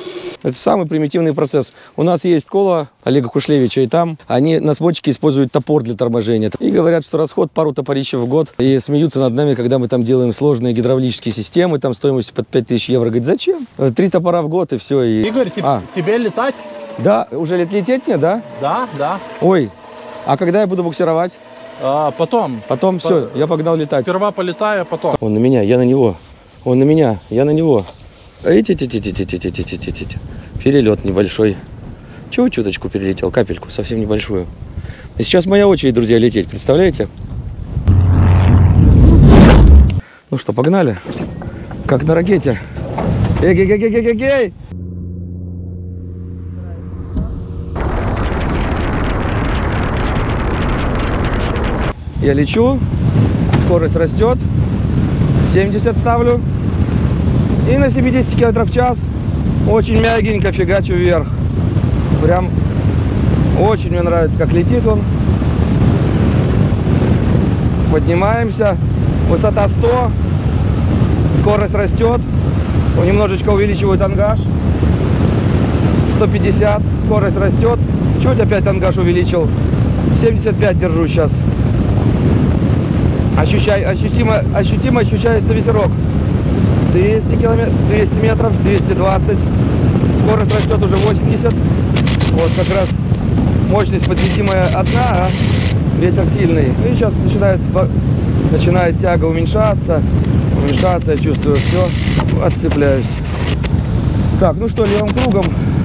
Это самый примитивный процесс. У нас есть школа Олега Кушлевича, и там они на сводчике используют топор для торможения. И говорят, что расход пару топорищев в год. И смеются над нами, когда мы там делаем сложные гидравлические системы, там стоимостью под пять тысяч евро. Говорит, зачем? Три топора в год и все. И... Игорь, te- А. тебе летать? Да, уже лет- лететь мне, да? Да, да. Ой, а когда я буду буксировать? А, потом. Потом все, я погнал летать. Сперва полетаю, а потом. Он на меня, я на него. Он на меня, я на него. Эти-ти-ти-ти-ти-ти-ти-ти-ти-ти. Перелет небольшой. Чего чуточку перелетел, капельку, совсем небольшую. И сейчас моя очередь, друзья, лететь, представляете? Ну что, погнали? Как на ракете. Эй-гей-гей-гей-гей-гей! Я лечу, скорость растет, семьдесят ставлю, и на семидесяти километров в час очень мягенько фигачу вверх. Прям очень мне нравится, как летит он. Поднимаемся, высота сто, скорость растет, немножечко увеличиваю тангаж, сто пятьдесят, скорость растет, чуть опять тангаж увеличил, семьдесят пять держу сейчас. Ощущай, ощутимо, ощутимо ощущается ветерок. двести километров, двести метров, двести двадцать. Скорость растет уже восемьдесят. Вот как раз мощность подвесимая одна, а ветер сильный. И сейчас начинает, начинает тяга уменьшаться. Уменьшаться, я чувствую, все, отцепляюсь. Так, ну что, левым кругом.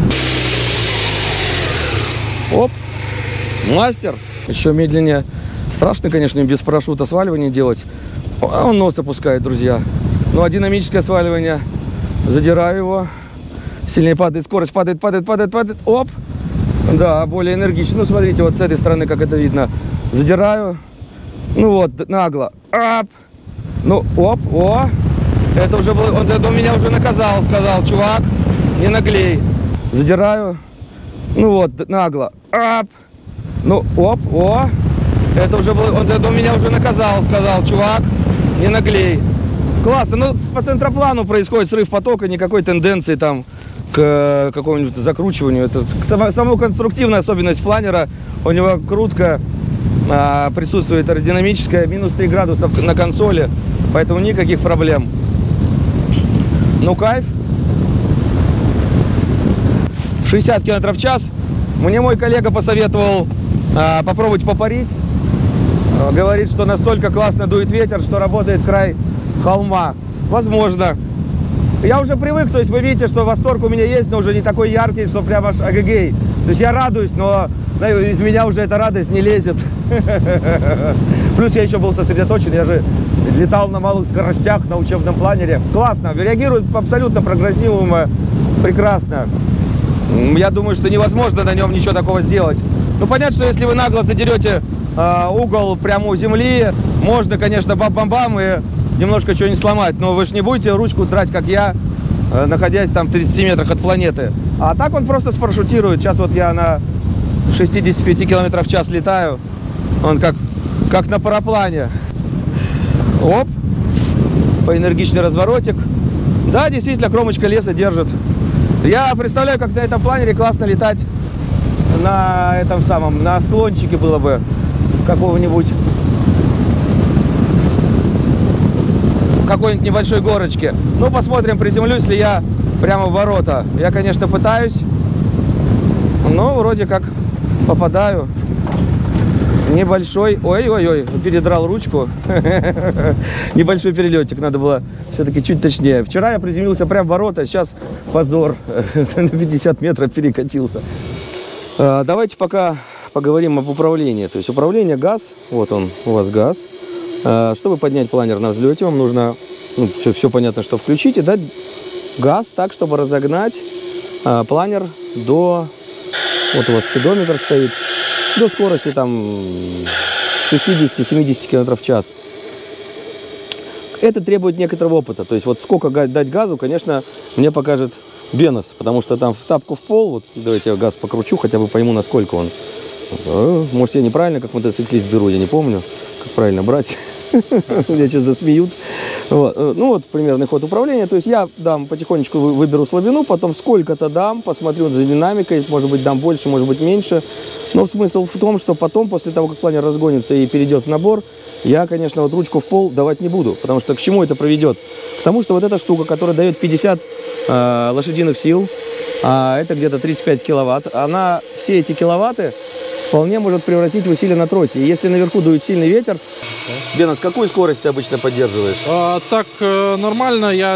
Оп, мастер. Еще медленнее. Страшно, конечно, без парашюта сваливание делать. А он нос опускает, друзья. Ну а динамическое сваливание. Задираю его. Сильнее падает скорость. Падает, падает, падает, падает. Оп. Да, более энергично. Ну, смотрите, вот с этой стороны, как это видно. Задираю. Ну вот, нагло. Оп. Ну, оп, о. Это уже был, он, он меня уже наказал, сказал, чувак, не наглей. Задираю. Ну вот, нагло. Оп. Ну, оп, о. Это уже был, он, он меня уже наказал, сказал, чувак, не наглей. Классно. Ну, по центроплану происходит срыв потока, никакой тенденции там к какому-нибудь закручиванию. Это сама, самая конструктивная особенность планера. У него крутка, а, присутствует аэродинамическая, минус три градуса на консоли, поэтому никаких проблем. Ну, кайф. шестьдесят километров в час. Мне мой коллега посоветовал а, попробовать попарить. Говорит, что настолько классно дует ветер, что работает край холма. Возможно. Я уже привык, то есть вы видите, что восторг у меня есть, но уже не такой яркий, что прям аж агегей. То есть я радуюсь, но из меня уже эта радость не лезет. Плюс я еще был сосредоточен, я же летал на малых скоростях на учебном планере. Классно, реагирует абсолютно прогрессивно, прекрасно. Я думаю, что невозможно на нем ничего такого сделать. Ну, понятно, что если вы нагло задерете э, угол прямо у земли, можно, конечно, бам-бам-бам и немножко что-нибудь сломать. Но вы же не будете ручку драть, как я, э, находясь там в тридцати метрах от планеты. А так он просто спарашютирует. Сейчас вот я на шестидесяти пяти километрах в час летаю. Он как, как на параплане. Оп. Поэнергичный разворотик. Да, действительно, кромочка леса держит. Я представляю, как на этом планере классно летать на этом самом, на склончике было бы какого-нибудь, какой-нибудь небольшой горочке. Ну, посмотрим, приземлюсь ли я прямо в ворота. Я, конечно, пытаюсь, но вроде как попадаю. Небольшой, ой-ой-ой, передрал ручку. Небольшой перелетик, надо было все-таки чуть точнее. Вчера я приземлился прямо в ворота, сейчас позор, на пятьдесят метров перекатился. Давайте пока поговорим об управлении. То есть управление газ, вот он, у вас газ. Чтобы поднять планер на взлете, вам нужно, ну, все, все понятно, что включить и дать газ так, чтобы разогнать планер до, вот у вас спидометр стоит, до скорости там шестидесяти-семидесяти километров в час. Это требует некоторого опыта. То есть вот сколько дать газу, конечно, мне покажет Бенос, потому что там в тапку в пол, вот давайте я газ покручу, хотя бы пойму, насколько он. Может, я неправильно, как мотоциклист беру, я не помню, как правильно брать. Меня сейчас засмеют. Вот, э, ну вот примерный ход управления. То есть я дам потихонечку, вы- выберу слабину, потом сколько-то дам, посмотрю за динамикой, может быть дам больше, может быть меньше. Но смысл в том, что потом, после того, как планер разгонится и перейдет в набор, я, конечно, вот ручку в пол давать не буду. Потому что к чему это приведет? К тому, что вот эта штука, которая дает пятьдесят э, лошадиных сил, а это где-то тридцать пять киловатт, она все эти киловатты вполне может превратить в усилие на тросе. И если наверху дует сильный ветер... Бенас, какую скорость ты обычно поддерживаешь? А, так э, нормально, я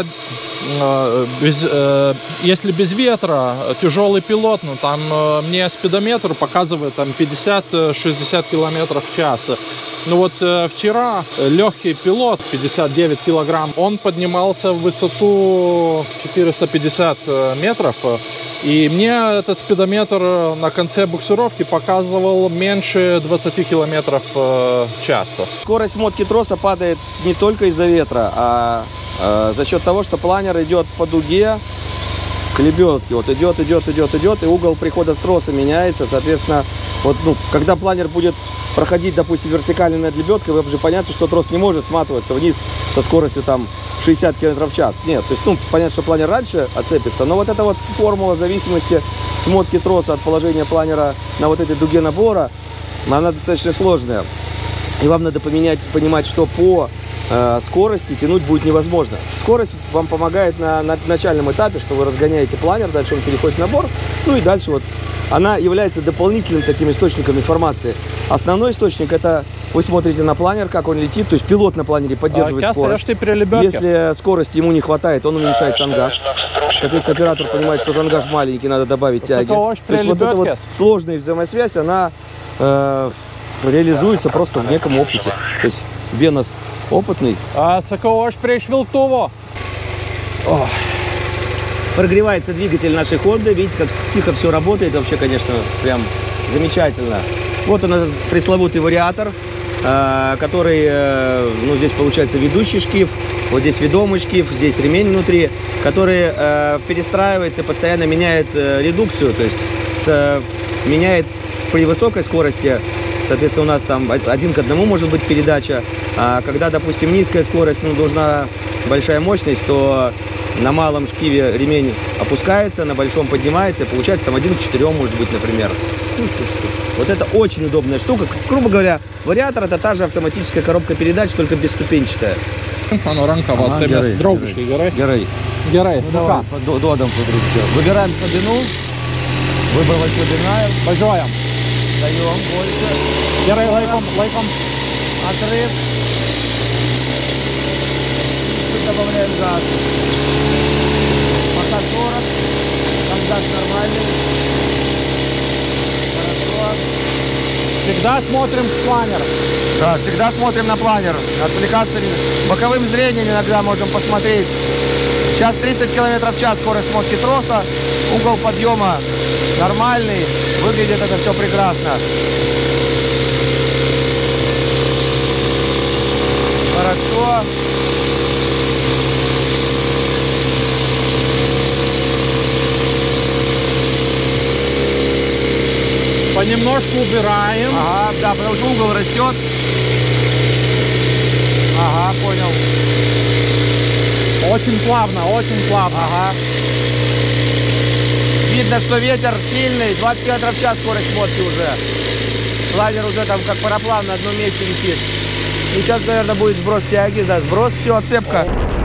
э, без, э, если без ветра, тяжелый пилот, ну там э, мне спидометр показывает там пятьдесят-шестьдесят километров в час. Ну вот э, вчера легкий пилот, пятьдесят девять килограмм, он поднимался в высоту четыреста пятьдесят метров, и мне этот спидометр на конце буксировки показывал меньше двадцати километров в час. Скорость мотки троса падает не только из-за ветра, а э, за счет того, что планер идет по дуге к лебедке. Вот идет, идет, идет, идет, и угол прихода троса меняется. Соответственно, вот, ну, когда планер будет проходить, допустим, вертикально над лебедкой, вы уже понятно, что трос не может сматываться вниз со скоростью там шестьдесят километров в час. Нет, то есть, ну, понятно, что планер раньше отцепится, но вот эта вот формула зависимости смотки троса от положения планера на вот этой дуге набора, она достаточно сложная. И вам надо поменять, понимать, что по э, скорости тянуть будет невозможно. Скорость вам помогает на, на начальном этапе, что вы разгоняете планер, дальше он переходит в набор, ну и дальше вот она является дополнительным таким источником информации. Основной источник — это вы смотрите на планер, как он летит, то есть пилот на планере поддерживает А, скорость. ты при лебедке? Если скорости ему не хватает, он уменьшает тангаж. Соответственно, оператор понимает, что тангаж маленький, надо добавить тяги. То есть вот эта вот сложная взаимосвязь, она э, реализуется просто в неком опыте. То есть Бенас опытный. А сакош пришвилтово. Прогревается двигатель нашей Honda. Видите, как тихо все работает. Вообще, конечно, прям замечательно. Вот он, этот пресловутый вариатор, э, который, э, ну, здесь получается ведущий шкив, вот здесь ведомый шкив, здесь ремень внутри, который э, перестраивается, постоянно меняет э, редукцию, то есть с, меняет при высокой скорости. Соответственно, у нас там один к одному может быть передача. А когда, допустим, низкая скорость, ну, нужна большая мощность, то на малом шкиве ремень опускается, на большом поднимается, и получается там один к четырем может быть, например. Вот это очень удобная штука. Грубо говоря, вариатор — это та же автоматическая коробка передач, только бесступенчатая. Панорамка, Ага, вот тебе герой, с дробушкой, герой. Герой. Герой, Ну, давай, до- додам подружки. Выбираем слабину. Выбрала слабина. Бажаем. Даем больше. Герой, лайком, лайком. Отрыв. Чуть добавляем газ. Пока сорок. Там газ нормальный. Хорошо. Всегда смотрим в планер. Да, всегда смотрим на планер. Отвлекаться не- боковым зрением иногда можем посмотреть. Сейчас тридцать километров в час скорость смотки троса. Угол подъема нормальный. Выглядит это все прекрасно. Хорошо. Понемножку убираем. Ага, да, потому что угол растет. Ага, понял. Очень плавно, очень плавно. Ага. Видно, что ветер сильный, двадцать километров в час скорость смотки уже. Планер уже там как параплан на одном месте висит. И сейчас, наверное, будет сброс тяги, да, сброс, все, отцепка.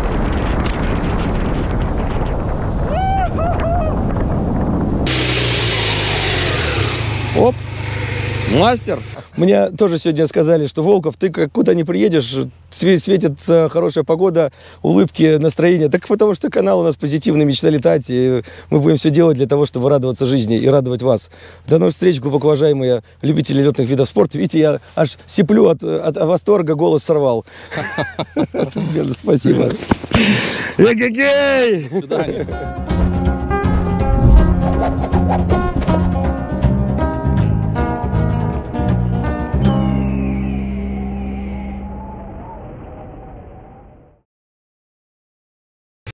Оп, мастер. Мне тоже сегодня сказали, что, Волков, ты как куда не приедешь, све- светит э, хорошая погода, улыбки, настроение. Так потому что канал у нас позитивный, мечта летать, и мы будем все делать для того, чтобы радоваться жизни и радовать вас. До новых встреч, глубоко уважаемые любители летных видов спорта. Видите, я аж сиплю от, от восторга, голос сорвал. Спасибо. До свидания.